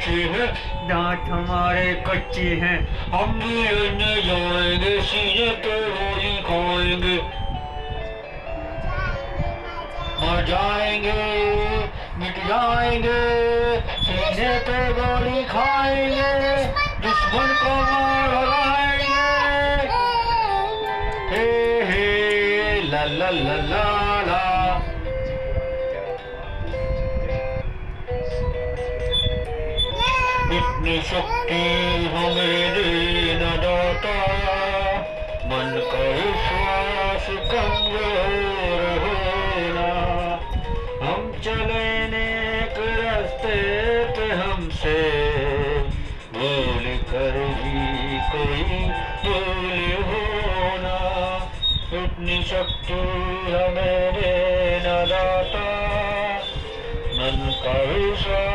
अच्छी है, दांत हमारे कच्चे हैं, हम भी लेने जाएंगे, सीने पे गोली खाएंगे। मर जाएंगे, मिट जाएंगे, सीने पे गोली खाएंगे, दुश्मन को मार भगाएंगे। हे हे ला ला ला ला ला। इतनी शक्ति हमें दे न दाता, मन का विश्वास कमजोर होना। हम चले नेक रास्ते पे, हमसे भूल कर भी कोई भूल होना। इतनी शक्ति हमें दे न दाता, मन का विश्वास